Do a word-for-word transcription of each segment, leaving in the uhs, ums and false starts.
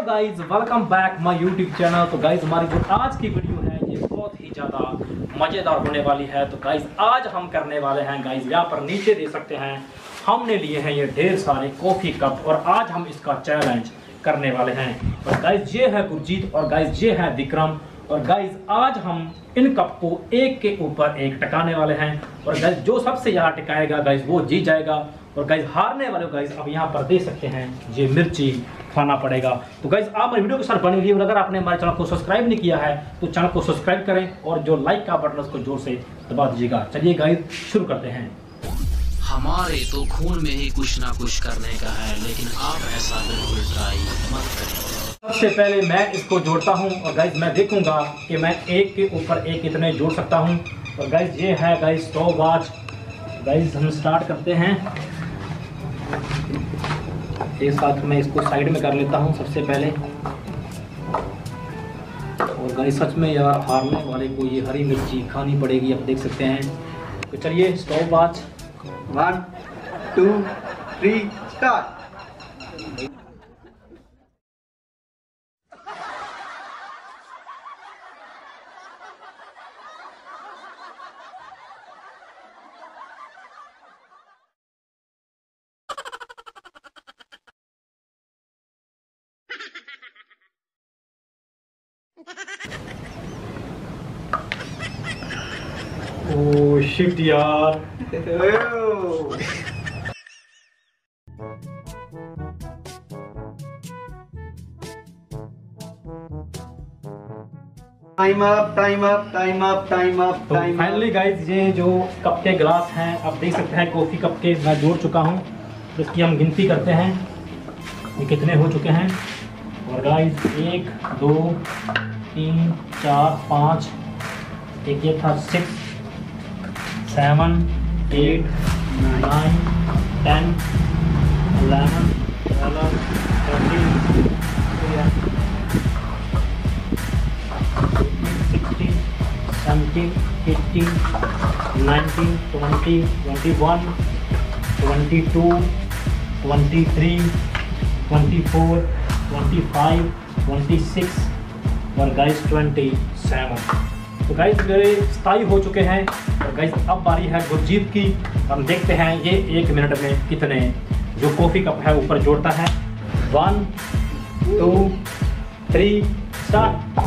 Guys, welcome back my YouTube channel. तो guys हमारी जो आज की वीडियो है ये बहुत ही ज़्यादा मज़ेदार होने वाली है। तो गाइज आज हम करने वाले हैं, गाइज यहाँ पर नीचे देख सकते हैं हमने लिए हैं ये ढेर सारे कॉफ़ी कप और आज हम इसका चैलेंज करने वाले हैं। और गाइज ये है गुरजीत और गाइज ये है विक्रम और गाइज आज हम इन कप को एक के ऊपर एक टकाने वाले हैं और गाइज जो सबसे ज़्यादा टिकाएगा गाइज वो जीत जाएगा। और गाइज हारने वाले गाइज अब यहाँ पर देख सकते हैं ये मिर्ची खाना पड़ेगा। तो गाइज आप हमारी वीडियो के साथ बने रहिए और अगर आपने हमारे चैनल को सब्सक्राइब नहीं किया है तो चैनल को सब्सक्राइब करें और जो लाइक का बटन उसको जोर से दबा दीजिएगा। चलिए गाइज शुरू करते हैं। हमारे तो खून में ही कुछ ना कुछ करने का है, लेकिन आप ऐसा बिल्कुल ट्राई मत करें। सबसे पहले मैं इसको जोड़ता हूँ और गाइज मैं देखूंगा कि मैं एक के ऊपर एक कितने जोड़ सकता हूँ। और गाइज ये है गाइज स्टॉप वॉच। गाइज हम स्टार्ट करते हैं। एक साथ मैं इसको साइड में कर लेता हूँ सबसे पहले। और गाइज सच में यार हारने वाले को ये हरी मिर्ची खानी पड़ेगी, आप देख सकते हैं। तो चलिए stop watch, one two three start. Oh shit यार। Time up time up time up time up तो टाइम फाइनली गाइज ये जो कप के ग्लास हैं आप देख सकते हैं कॉफ़ी कप के मैं जोड़ चुका हूँ। तो इसकी हम गिनती करते हैं ये कितने हो चुके हैं। और गाइज एक दो तीन चार पाँच, एक ये था six seven eight nine ten eleven twelve thirteen sixteen seventeen eighteen nineteen twenty twenty one twenty two twenty three twenty four twenty five twenty six और गाइस ट्वेंटी सेवन। तो गाइस मेरे सताई हो चुके हैं और गाइस अब बारी है गुरजीत की। हम देखते हैं ये एक मिनट में कितने जो कॉफ़ी कप है ऊपर जोड़ता है। One two three start.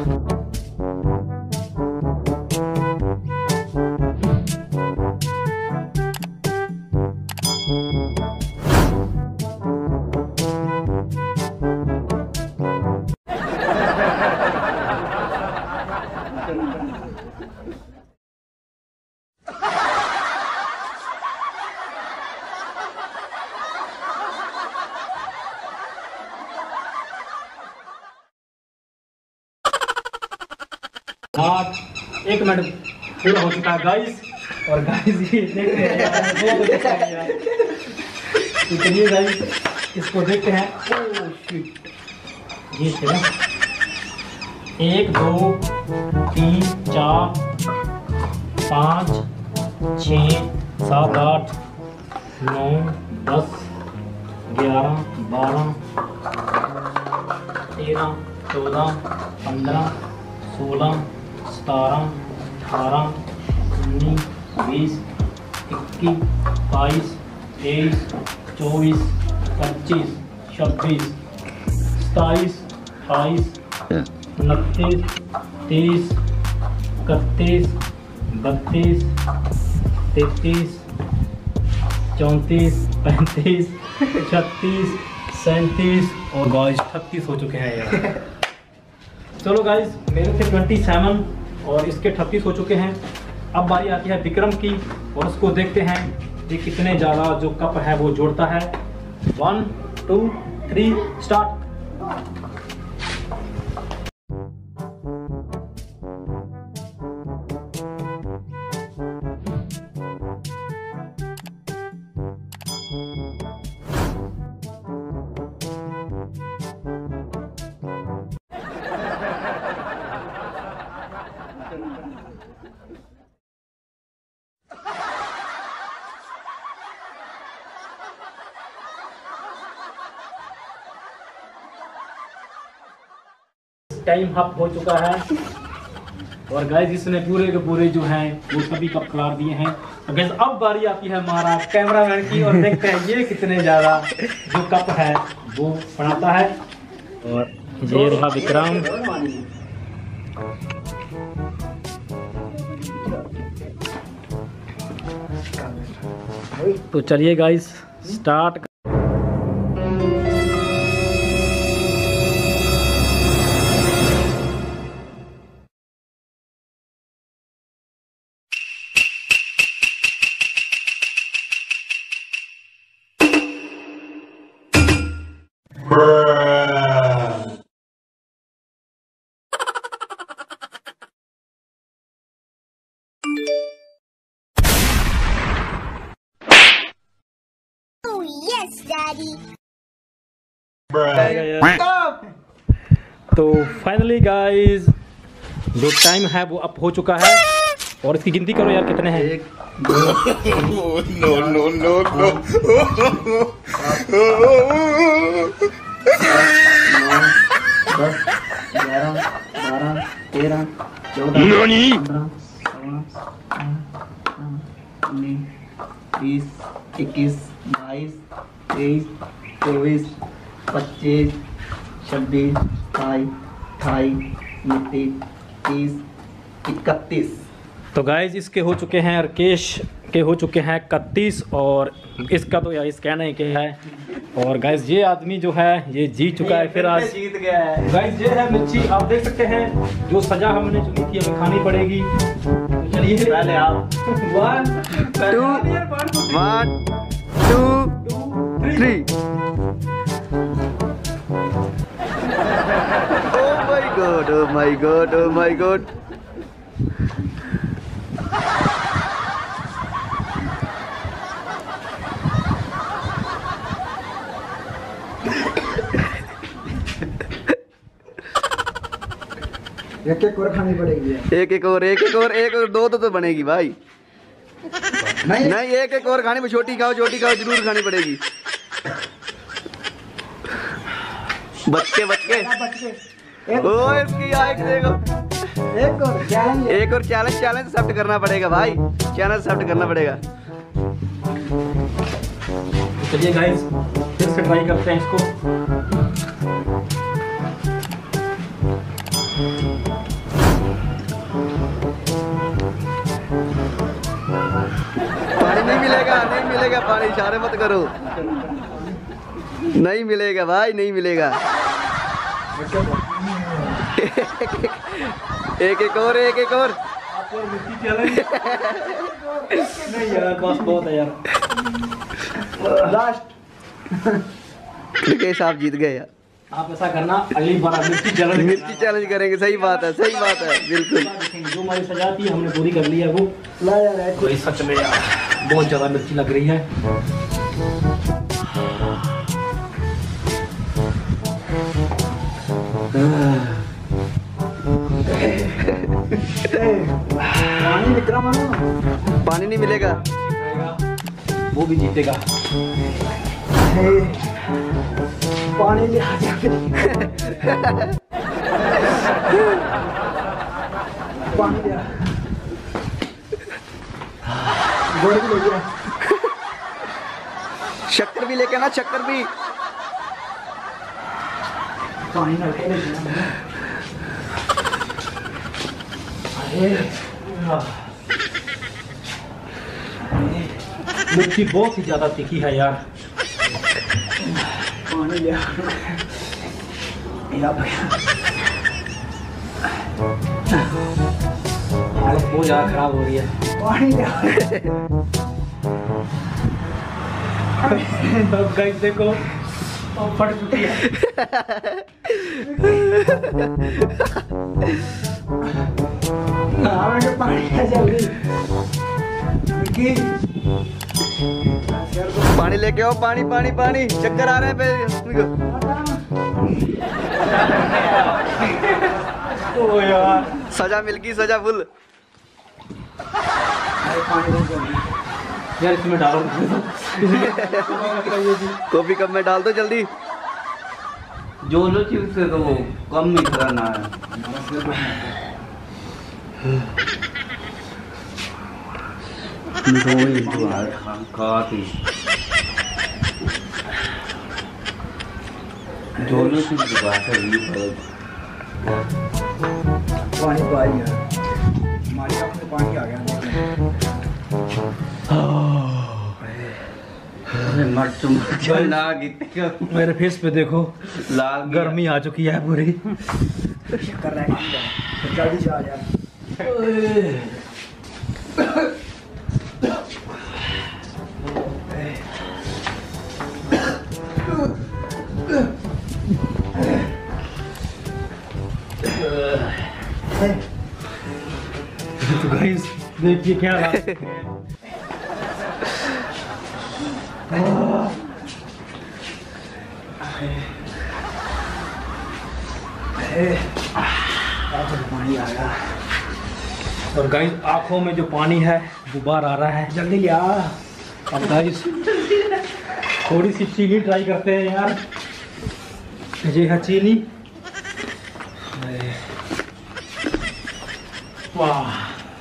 आठ एक मिनट पूरा हो चुका है गाइस। और गाइस ये देखते हैं यार बहुत अच्छा है यार। तो चलिए गाइस इसको देखते हैं। ओह शिट, ये थे ना एक दो तीन चार पाँच छः सात आठ नौ दस ग्यारह बारह तेरह चौदह पंद्रह सोलह सतारह अठारह उन्नीस बीस इक्कीस बाईस तेईस चौबीस पच्चीस छब्बीस सताईस अट्ठाईस उनतीस तीस इकतीस बत्तीस तैंतीस चौंतीस पैंतीस छत्तीस सैंतीस और गाइस छत्तीस हो चुके हैं यार। चलो गाइस मेरे थे ट्वेंटी सेवन और इसके छत्तीस हो चुके हैं। अब बारी आती है विक्रम की और उसको देखते हैं ये कितने ज़्यादा जो कप है वो जोड़ता है। One two three start. Time up हो चुका है और गाइस इसने पूरे के पूरे जो हैं वो सभी कप खिला दिए हैं। तो गाइस अब बारी आती है हमारा कैमरामैन की और देखते हैं ये कितने ज़्यादा जो कप है वो बनाता है। और ये रहा विक्रम। तो चलिए गाइस स्टार्ट। Yes, Daddy. तो फाइनली गाइस जो टाइम है वो अप हो चुका है और इसकी गिनती करो यार कितने हैं। एक नो नो नो नो दस ग्यारह बारह तेरह चौदह पंद्रह उन्नीस बीस इक्कीस बाईस तेईस चौबीस पच्चीस छब्बीस सताईस अट्ठाईस उनतीस तीस इकतीस। तो गाइज इसके हो चुके हैं राकेश के हो चुके हैं इकतीस और इसका तो यार इसका नहीं के है। और गाइज ये आदमी जो है ये जीत चुका है फिर आज जीत गया है। गाइज ये है मिर्ची, आप देख सकते हैं जो सजा हमने चुनी थी हमें खानी पड़ेगी। तो चलिए पहले आप one two one two three. Oh my god, oh my god, oh my god. एक एक और खानी पड़ेगी। एक एक और एक एक और एक और दो तो, तो बनेगी भाई। नहीं नहीं एक एक और खानी, छोटी खाओ छोटी खाओ जरूर खानी पड़ेगी। बच के बच के एक ओ इसकी आइक देखो। एक और चैलेंज एक और चैलेंज चैलेंज एक्सेप्ट करना पड़ेगा भाई, चैलेंज एक्सेप्ट करना पड़ेगा। चलिए गाइस फिर से ट्राई करते हैं इसको। पानी नहीं मिलेगा, नहीं मिलेगा पानी, इशारे मत करो। नहीं मिलेगा भाई, नहीं मिलेगा। एक एक और एक एक और नहीं यार बस बहुत है यार। लास्ट। राकेश आप जीत गए यार। आप ऐसा करना अगली बार मिर्ची चैलेंज मिर्ची चैलेंज करेंगे। सही बात है, सही बात है, बिल्कुल। जो हमारी सजा थी हमने पूरी कर ली है वो। ला यार तो इस सच में यार बहुत ज़्यादा मिर्ची लग रही है। पानी विक्रम है ना? पानी नहीं मिलेगा। वो भी जीतेगा। हे, पानी ले आ जा। पानी ले आ। गोल भी ले गया। शक्कर भी लेके ना, शक्कर भी। पानी ना ले गया। मिर्ची बहुत ही ज्यादा तीखी है यार। पानी ले आ। या भैया। हालत बहुत ज्यादा खराब हो रही है। पानी ले आ। अब गाइस देखो अब फट चुकी है। हाँ बेटा पानी है जल्दी। विक्की। पानी लेके आओ, पानी पानी पानी। चक्कर आ रहे हैं पे। ओ यार सजा मिल गई, सजा फुल। पानी दे जल्दी। यार इसमें डालो। कॉफी कप में डाल दो जल्दी। जो लो चिप्स से तो वो कम नहीं करना है। खाती जो लो चिप्स की बात है। पानी तो आ ही गया, हमारी आँख में पानी आ गया। मर्च मर्च लाग इतने मेरे फेस पे देखो, लाग गर्मी आ चुकी है पूरी। कर रहा है जल्दी से आ जा। तो गाइस देखिए क्या हालत है। पानी आ गया और गाइस आंखों में जो पानी है वो बाहर आ रहा है। जल्दी लिया। अब गाइस थोड़ी सी चीनी ट्राई करते हैं यार। ये है चीनी। वाह,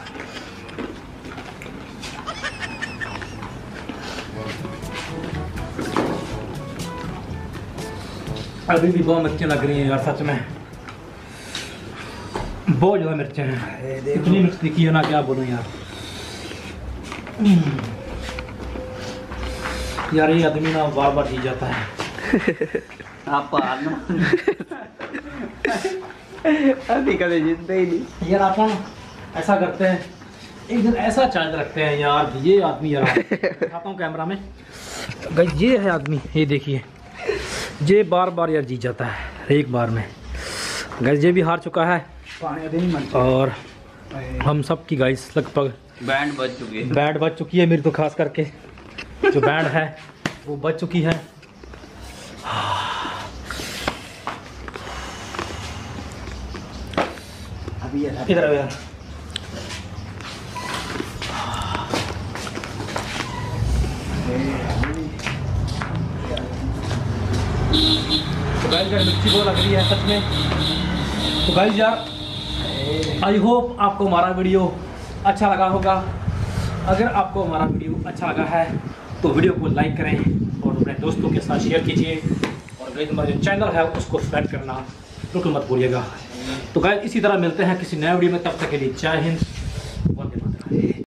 अभी भी बहुत मिर्चें लग रही हैं यार, सच में बहुत ज़्यादा मिर्चें हैं। इतनी मिर्च दिखी है ना, क्या बोलूँ यार। यार ये आदमी ना बार बार ठीक जाता है। आप अभी कभी जीतते ही नहीं यार अपन ऐसा करते हैं, एक दिन ऐसा चार्ज रखते हैं यार। ये आदमी यार दिखाता हूँ कैमरा में। गाइस ये है आदमी, ये देखिए, ये बार बार यार जीत जाता है एक बार में। गाइस ये भी हार चुका है पानी दे नहीं मन। और हम सब की गाइस लगभग बैंड बज चुकी है। बैंड बज चुकी है मेरी तो, खास करके जो बैंड है वो बज चुकी है। अभी ये इधर आओ यार। तो गाइस यार मिर्ची बहुत लग रही है सच में। तो गाइस यार आई होप आपको हमारा वीडियो अच्छा लगा होगा। अगर आपको हमारा वीडियो अच्छा लगा है तो वीडियो को लाइक करें और अपने दोस्तों के साथ शेयर कीजिए। और गाइस हमारा जो चैनल है उसको सब्सक्राइब करना बिल्कुल मत भूलिएगा। तो गाइस इसी तरह मिलते हैं किसी नए वीडियो में, तब तक के लिए जय हिंद।